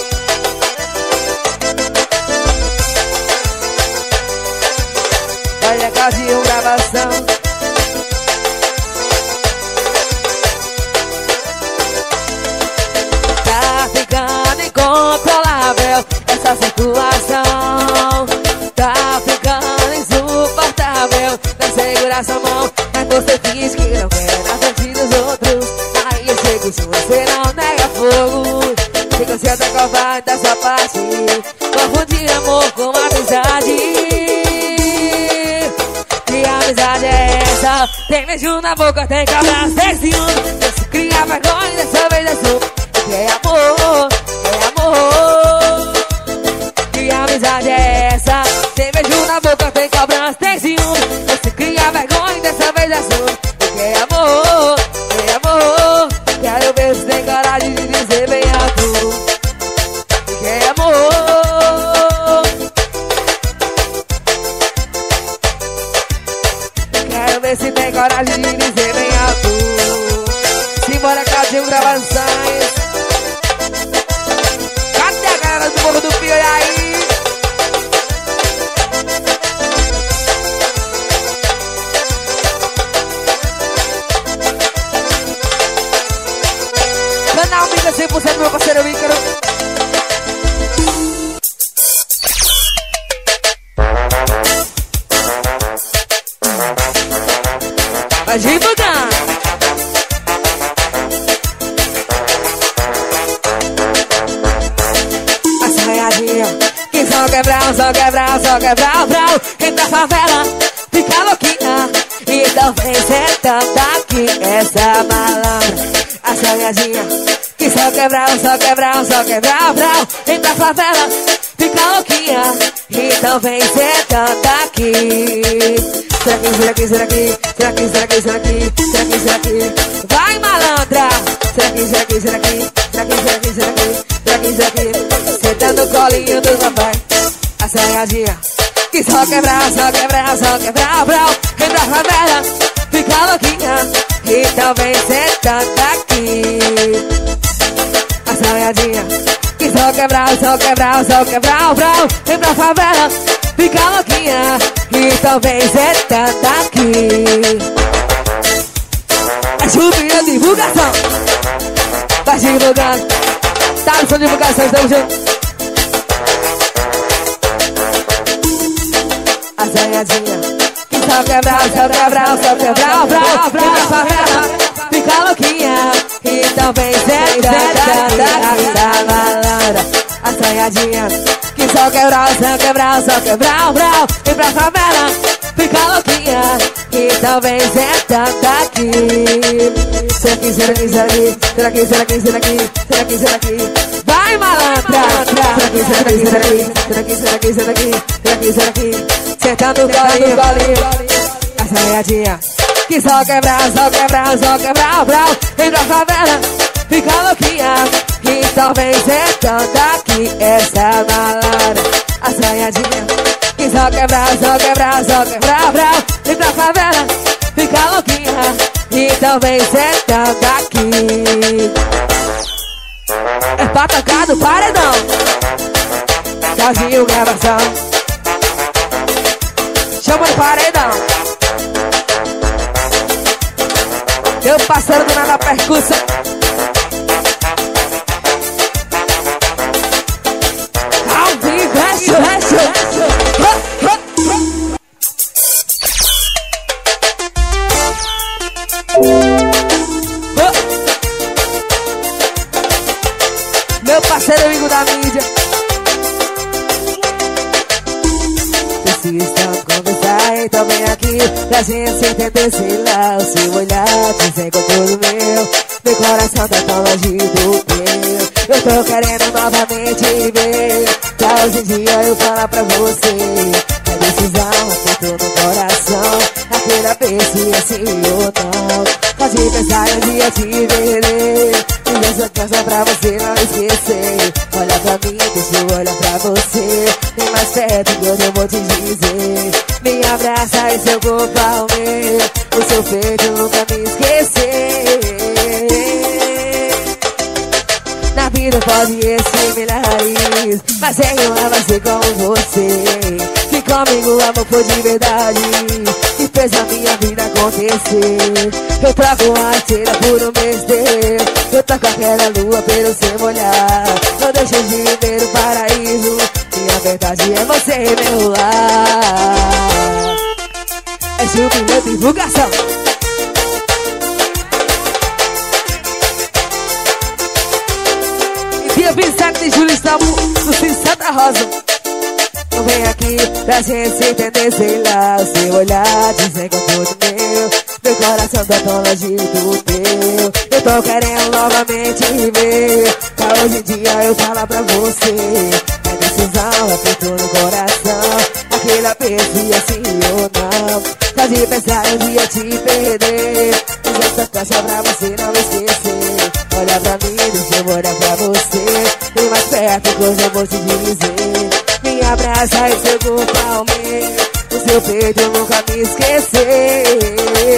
Olha a Claudinho, gravação. Tá ficando incontrolável essa situação. Tá ficando insuportável. Não segura sua mão, mas você diz que não quer na frente dos outros. Aí eu chego se você não nega fogo. Se você até covarde da sua parte, confundir amor com amizade. Que amizade é essa? Tem beijo na boca, tem cabeça, tem ciúme. Se cria vergonha, dessa vez é sua. Que amor, que amor. Que amizade é essa? Tem beijo na boca, tem cobrança, tem ciúme. Você cria vergonha, dessa vez é sua. Que amor, que amor. Quero ver se tem coragem de dizer bem alto. Que amor. Quero ver se tem coragem de dizer bem alto. Simbora, Claudinho, gravações. Cadê a galera do Morro do Pio, e aí? Canal Mica cem por cento, meu parceiro Ícaro. Vai divulgar. A sonhadinha que só quebrar, só quebrar, só quebrar, brau. Quem da favela fica louquinha. Então vem sentando aqui essa malandra. A sonhadinha que só quebrar, só quebrar, só quebrar, brau. Quem da favela fica louquinha. Então vem sentando aqui. Será que, será que, será que, será que, será que, será que, será que, será que, vai malandra. Será que, será que, será que, será que, será que, será que, será que, será que, sentando o colinho do papai. A sonhadinha que só quebrar, só quebrar, só quebrar, brau. Vem pra favela, fica louquinha. Então vem sentando aqui. A sonhadinha que só quebrar, só quebrar, só quebrar, brau. Vem pra favela, fica louquinha. Então vem sentando aqui. É chupinha de divulgação. Tá divulgando. Tá no som de divulgação, estamos juntos. A sonhadinha que só quebrar, só quebrar, só quebrar, brau. Vem pra favela, fica louquinha. Então vem sentando aqui da malandra. A sonhadinha que só quebrar, só quebrar, só quebrar, brau. Vem pra favela, fica louquinha. Então vem sentando aqui. Será que, será que, será que, será que, será que, será que, será que, será que, vai malandra. Será que, será que, será que, será que, será que, será que, será que, será que, sentando o colinho, colinho. A sonhadinha que só quebrar, só quebrar, só quebrar, brau. Vem pra favela, fica louquinha. Então vem sentando aqui essa malandra. A sonhadinha que só quebrar, só quebrar, só quebrar, brau. Vem pra favela, fica louquinha. Então vem sentando aqui. É pra tocar no paredão. Claudinho, gravação. Chama no paredão. Meu parceiro do nada percussão. Ao vivo, resto, resto, resto. Meu parceiro amigo da mídia. Precisam conversar, então vem aqui pra gente entender, sei lá, o seu olhar dizem com tudo meu. Meu coração tá tão longe do teu. Eu tô querendo novamente ver. Pra hoje em dia eu falar pra você. A decisão apertou no coração. Aquela vez se assim ou não. Pode pensar um dia te ver. Mas essa canção pra você não esquecer. Olha pra mim, deixa eu olhar pra você. Vem mais perto que hoje eu vou te dizer. Me abraça e seu corpo ao meu. O seu peito nunca me esquecer. Na vida pode existir milhares, mas eu amo assim como você. Que comigo amor foi de verdade e fez a minha vida acontecer. Eu troco a esteira por um mês teu. Eu toco aquela lua pelo seu olhar. Não deixo de ver o paraíso. Minha verdade é você, meu lar. É jubileu divulgação. Dia vinte e sete de julho estamos no Cine Santa Rosa. Não vem aqui pra gente se entender, sei lá. O seu olhar dizem que eu tô de meu. Meu coração tá tão longe do teu. Eu tô querendo novamente ver. Pra hoje em dia eu falar pra você. É decisão, aperto no coração. Aquele aperto e assim ou não. Só de pensar um dia te perder. Mas essa caixa pra você não esquecer. Olha pra mim, deixa eu olhar pra você. Vem mais perto que hoje eu vou te dizer. Me abraça e seu corpo ao meu. O seu peito nunca me esqueceu.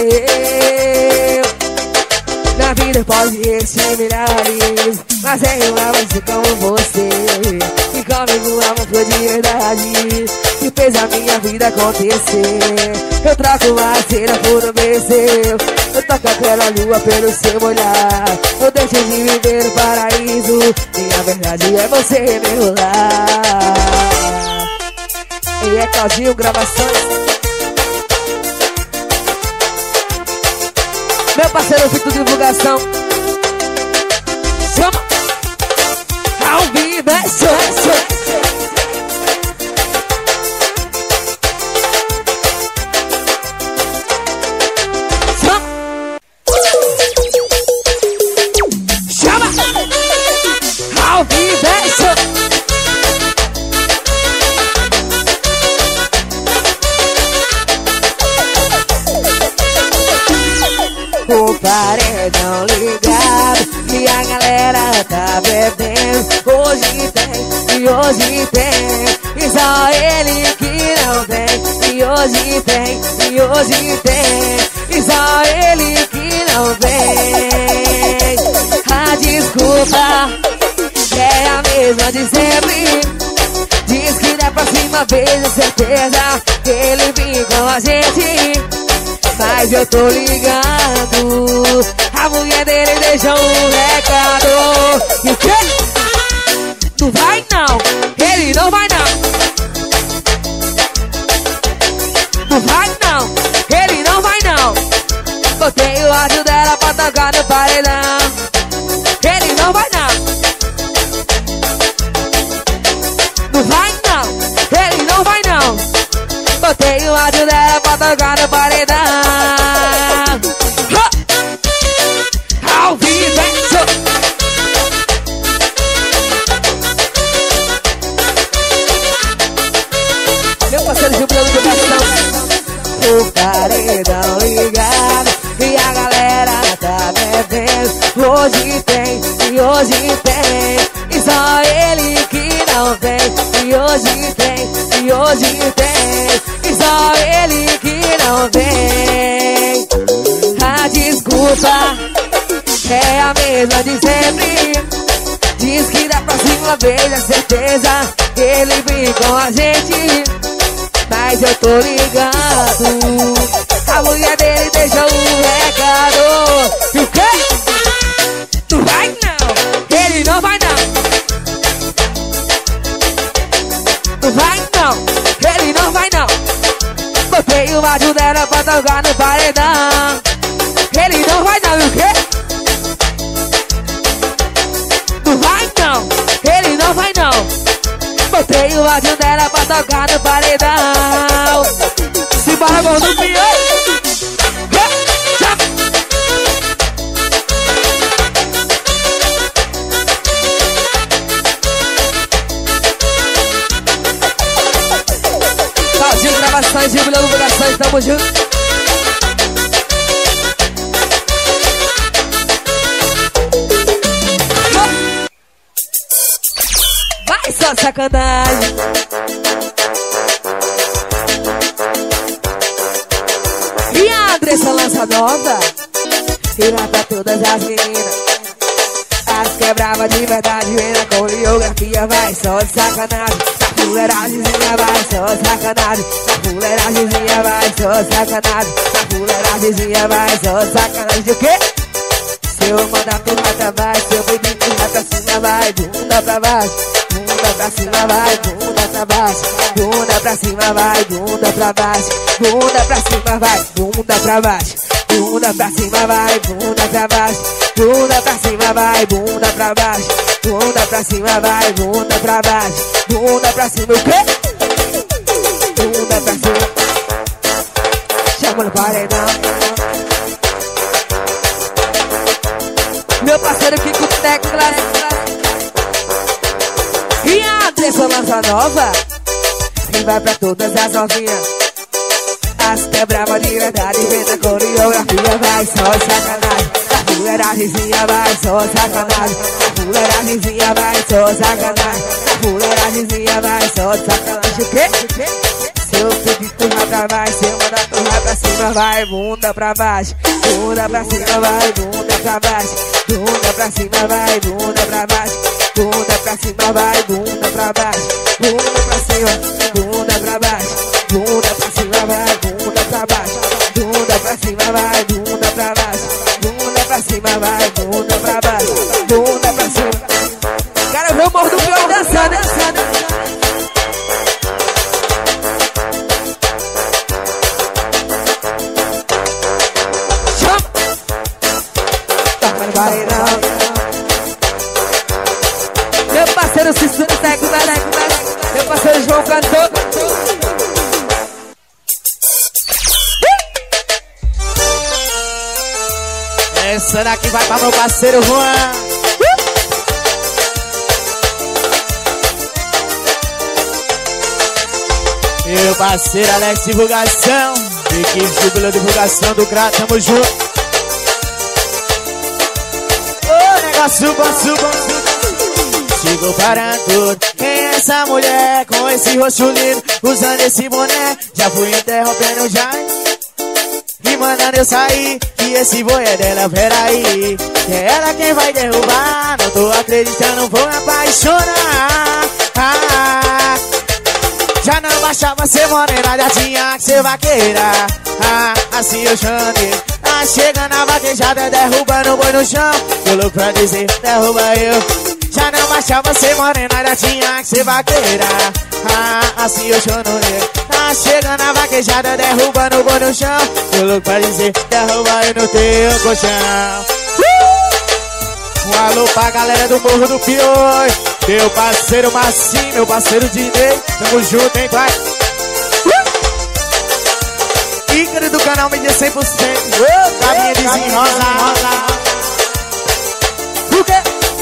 Na vida pode existir milhares, mas eu amo assim como você. E comigo amo foi de verdade que fez a minha vida acontecer. Eu troco a cera por um beijo. Eu toco aquela lua pelo seu olhar. Eu deixo de viver o paraíso. Minha verdade é você, meu lar. E é Claudinho Gravações. Meu parceiro Fito Divulgação. Chama! Ao vivo é show, é show. Chama! Ao vivo é show. O paredão ligado e a galera tá bebendo. Hoje tem, e hoje tem, e só ele que não tem. E hoje tem, e hoje tem, e só ele que não vem. A desculpa é a mesma de sempre. Diz que da próxima vez é certeza que ele vem com a gente. Mas eu tô ligando, a mulher dele deixou um recado. E o quê? Tu vai não, ele não vai não. Tu vai não, ele não vai não. Botei o áudio dela pra tocar no paredão. Ele não vai não. Tu vai não, ele não vai não. Botei o áudio dela pra tocar no paredão. Ha! Ao vivo, hein? Meu parceiro de plano de educação. O paredão ligado e a galera tá bebendo. Hoje tem, e hoje tem, e só ele que não vem. E hoje tem, e hoje tem, e só ele que não vem. A desculpa é a mesma de sempre. Diz que da próxima vez é certeza que ele vem com a gente. Mas eu tô ligado, a mulher dele deixou um recado. E o quê? Tu vai não, ele não vai não. Tu vai não, ele não vai não. Botei o áudio dela pra tocar no paredão. Ele não vai não, e o quê? Tu vai não, ele não vai não. Botei o áudio dela pra tocar no paredão. Se bora, gol do pior. Claudinho Gravações, Jubileu Divulgações, tamo junto. sacanagem. E a Andressa lança nova e vai pra todas as meninas. As quebrava de verdade, vem na coreografia, vai só de sacanagem. Na fuleiragemzinha vai só de sacanagem. Na fuleiragemzinha vai só de sacanagem. Na fuleiragemzinha vai só de sacanagem. De quê? Se eu mandar tu vai pra baixo, se eu pedir tu vai pra cima, vai bunda pra baixo. Bunda pra cima, vai bunda pra baixo. Bunda pra cima, vai bunda pra baixo. Bunda pra cima, vai bunda pra baixo. Bunda pra cima, vai bunda pra baixo. Bunda pra cima, vai bunda pra baixo. Bunda pra cima, vai bunda pra baixo. Bunda pra cima, o quê? Bunda pra cima. Chama no paredão. Meu parceiro Kiko Teclas. E a Andressa lança nova e vai pra todas as novinhas. As quebrava de verdade, vem na coreografia, vai só sacanagem. Na fuleiragemzinha vai só sacanagem. Na fuleiragemzinha vai só sacanagem. Na fuleiragemzinha vai só sacanagem. O quê? Se eu pedir tu vai pra baixo, se eu mandar tu vai pra cima, vai bunda pra baixo. Bunda pra cima, vai bunda pra baixo. Bunda pra cima, vai bunda pra baixo. Bunda pra cima, vai bunda pra baixo. Bunda pra cima, bunda pra baixo. Bunda pra cima, vai bunda pra baixo. Bunda pra cima, vai bunda pra baixo. Bunda pra cima, vai bunda pra baixo. Bunda pra cima. Cara, eu morro do pior dançando, dançando. Chama! Toca no paredão. Meu parceiro Cícero segue, vai, vai, vai. Meu parceiro João cantou. Essa daqui vai pra meu parceiro Juan. Meu parceiro Alex Divulgação. Equipe Jubileu Divulgação do Crato, tamo junto. Ô, negócio bom, bom. Chegou parando tudo. Quem é essa mulher com esse rosto lindo, usando esse boné? Já fui interrompendo já e mandando eu sair. E esse boi é dela, peraí. É ela quem vai derrubar. Não tô acreditando, vou me apaixonar. Ah, já não baixava ser morena, já tinha que ser vaqueira. Ah, assim eu chamei. Tá chegando a vaquejada, derrubando o boi no chão. Tô louco pra dizer, derruba eu. Já não baixava ser morena, já tinha que ser vaqueira. Ah, assim eu chorei. Tá chegando a vaquejada, derrubando o boi no chão. Tô louco pra dizer, derruba eu no teu colchão. uh! Um alô pra galera do Morro do Pior. Meu parceiro Massim, meu parceiro Dinei. Tamo junto, hein, pai? uh! Ícaro do canal Mídia cem por cento. uh! Cabinha desenrosa. O quê?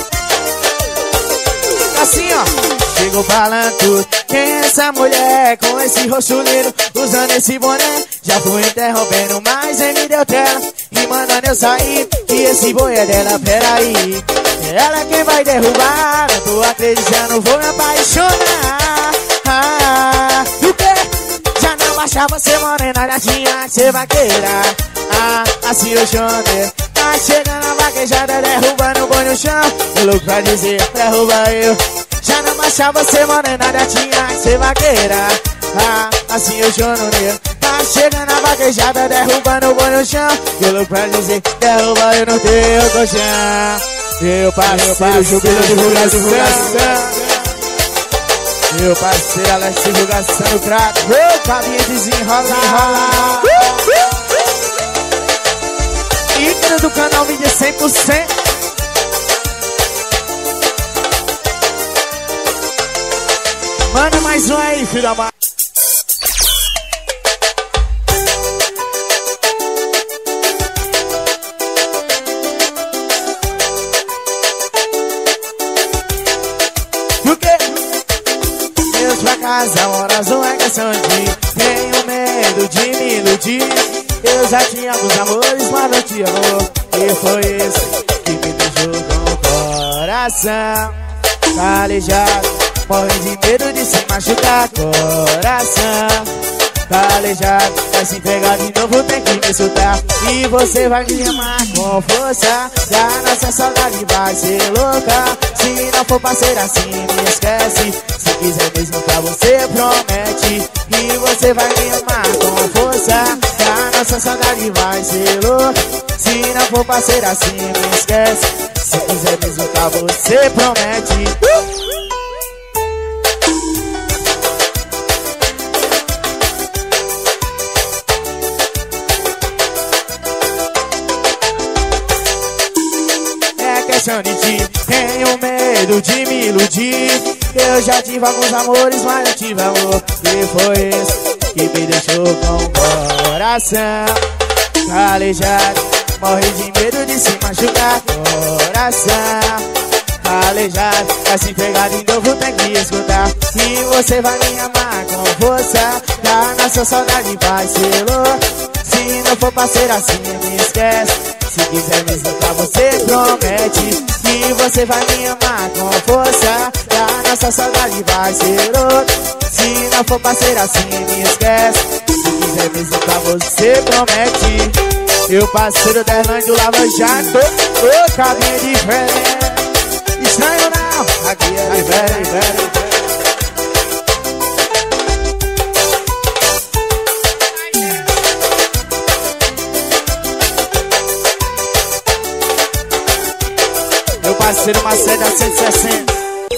Assim, ó. Chegou falando tudo. Quem é essa mulher com esse rosto lindo, usando esse boné? Já fui interrompendo, mas aí me deu tela e mandando eu sair. E esse boi é dela, peraí. É ela quem vai derrubar. Não tô acreditando, vou me apaixonar. Ah, o quê? Já não baixava ser morena, já tinha que ser vaqueira. Ah, assim eu chorei. Tá chegando a vaquejada, derrubando o boi no chão. Eu louco pra dizer, derruba eu. Já não baixava ser morena, já tinha que ser vaqueira. Ah, assim eu chorei. Tá chegando a vaquejada, derrubando o boi no chão. Eu louco pra dizer, derruba eu no teu colchão. Meu parceiro Jubileu Divulgação. Meu parceiro Alex Divulgação do Crato. Meu cabinho desenrola. Ícaro do canal Mídia cem por cento. Manda mais um aí, filho da mãe. Por quê? Meus fracassos, horas não é questão de tenho medo de me iludir. Eu já tinha alguns amores, mas não te amor. E foi esse que me deixou com o coração calejado. morre de medo de se machucar. Coração calejado, vai se entregar de novo, tem que me soltar. E você vai me amar com força, e a nossa saudade vai ser louca. Se não for pra ser assim, me esquece. Se quiser mesmo pra você, promete. E você vai me amar com força, e a nossa saudade vai ser louca. Se não for pra ser assim, me esquece. Se quiser mesmo pra você, promete. uh! De ti, tenho medo de me iludir. Eu já tive alguns amores, mas não tive amor. E foi esse que me deixou com o coração calejado, morre de medo de se machucar. Coração calejado, vai se entregar de novo, tem que escutar. E você vai me amar com força, e a nossa saudade vai ser louca. Se não for pra ser assim, me esquece. Se quiser mesmo pra você, promete. E você vai me amar com força, e a nossa saudade vai ser outra. Se não for pra ser assim, me esquece. Se quiser mesmo pra você, promete. E o parceiro da Irlanda do Lava Jato, ô cabinho diferente. Estranho não, aqui é diferente, diferente. Parceiro Maceda cento e sessenta.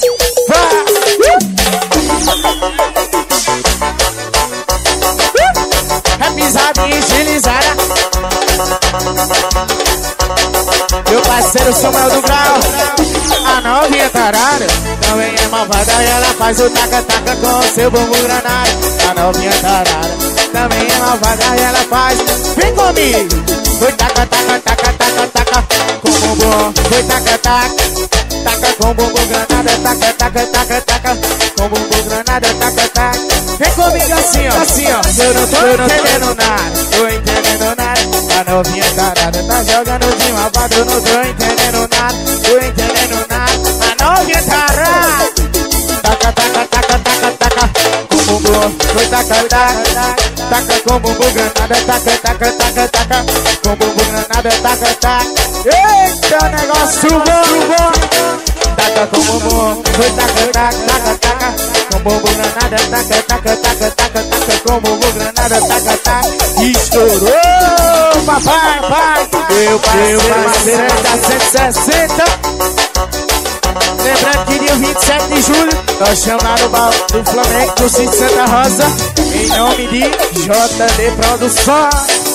É pisada e estilizada. Meu parceiro Samuel do Grau. A novinha tarada também é malvada e ela faz o taca-taca com o seu bumbum granada. A novinha tarada também é malvada e ela faz. Vem comigo! Foi taca, taca, taca, taca, taca com bumbum. Foi taca, taca, taca com bumbum granada. Taca, taca, taca, taca com bumbum granada. Taca, taca. Vem comigo assim, ó, assim, ó. Eu não tô, eu não entendendo nada, tô entendendo nada. A novinha tarada tá jogando de malvado. Eu não tô entendendo nada, tô entendendo nada. A novinha tarada taca, taca, taca, taca, taca com bumbum. Foi taca, taca, taca, taca com bumbum granada. Taca, taca, taca, taca com bumbum granada. Taca, taca. Eita, negócio bom, bom. Taca com bumbum. Foi taca, taca, taca, taca com bumbum granada. Taca, taca, taca, taca, taca com bumbum granada. Taca, taca. Estourou, papai, pai. Meu parceiro da cento e sessenta. Lembrando que dia vinte e sete de julho nós chamamos o baú do Flamengo do Sítio Santa Rosa, em nome de J D Produção.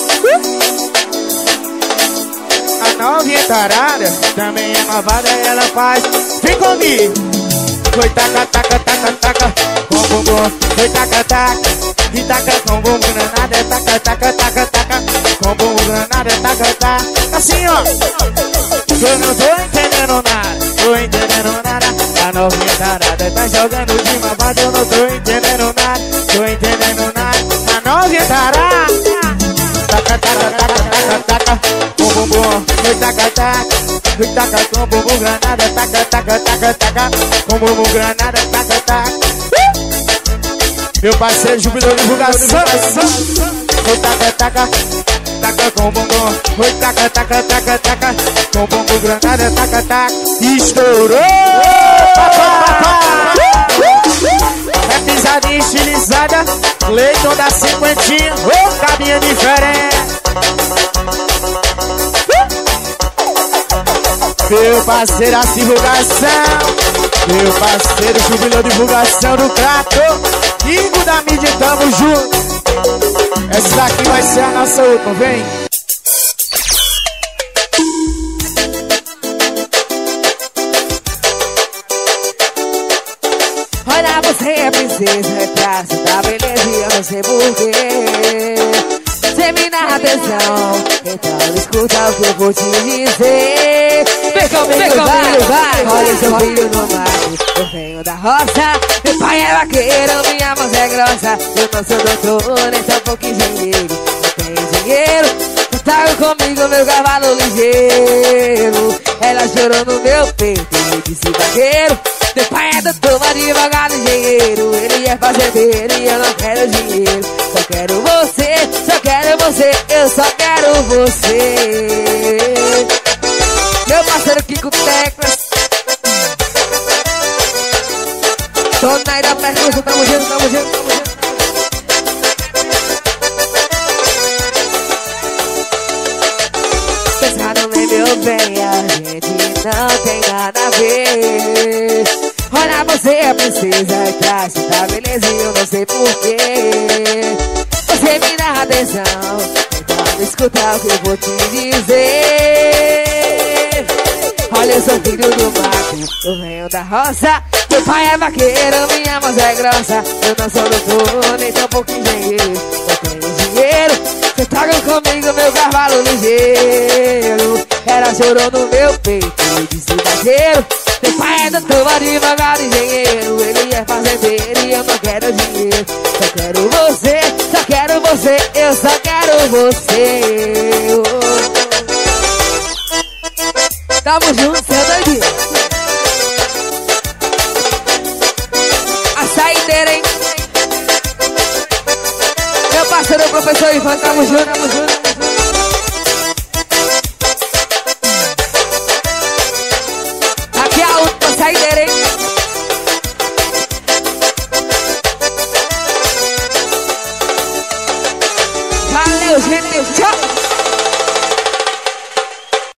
A novinha tarada também é malvada e ela faz. Vem comigo! Foi taca, taca, taca, taca com bumbum. Foi taca, taca e taca com bumbum granada. Taca, taca, taca, taca com bumbum granada. Taca, taca. Assim, ó. Eu não tô entendendo nada, tô entendendo nada. A novinha tarada tá jogando de malvado. Eu não tô entendendo nada, tô entendendo nada. A novinha tarada taca, taca, taca, taca, taca com bumbum. Foi taca, taca, foi taca com bumbum granada. Taca, taca, taca, taca com bumbum granada. Taca, taca. Meu parceiro Júpiter Divulgação. Foi taca, taca, taca com bumbum. Foi taca, taca, taca, taca com bumbum granada. Taca, taca. Estourou, papai. É pisadinha estilizada, Cleiton da cinquentinha. Ô, oh, cabinha diferente. Meu parceiro a divulgação. Meu parceiro Jubileu Divulgação do Crato. Ingo da mídia, tamo junto. Essa daqui vai ser a nossa última, vem. Olha, você é princesa, retrato da beleza e eu não sei porquê. Você me dá atenção, então escuta o que eu vou te dizer. Vem comigo, vem comigo, vai, vai. Olha seu filho no mato, eu venho da roça. Meu pai é vaqueiro, minha voz é grossa. Eu não sou doutor, nem tampouco engenheiro. Eu tenho dinheiro, tu tá comigo, meu cavalo ligeiro. Ela chorou no meu peito e me disse vaqueiro. Meu pai é doutor, advogado, engenheiro. Ele é fazendeiro e eu não quero dinheiro. Só quero você, só quero você, eu só quero você. Meu parceiro Kiko Teclas, dona aí da percussão, tamo junto, tamo junto, tamo junto. Pensado bem, meu bem, a gente não tem nada a ver. Olha, você é princesa e traz da beleza e eu não sei porquê. Você me dá atenção, tentando escutar o que eu vou te dizer. Olha, eu sou filho do mato, eu venho da roça. Meu pai é vaqueiro, minha voz é grossa. Eu não sou doutor, nem tão pouco engenheiro. Eu tenho dinheiro, você traga comigo meu cavalo ligeiro. Ela chorou no meu peito e disse vaqueiro. Meu pai é doutor, advogado, engenheiro. Ele é fazendeiro e eu não quero dinheiro. Só quero você, só quero você, eu só quero você. Oh. Tamo junto,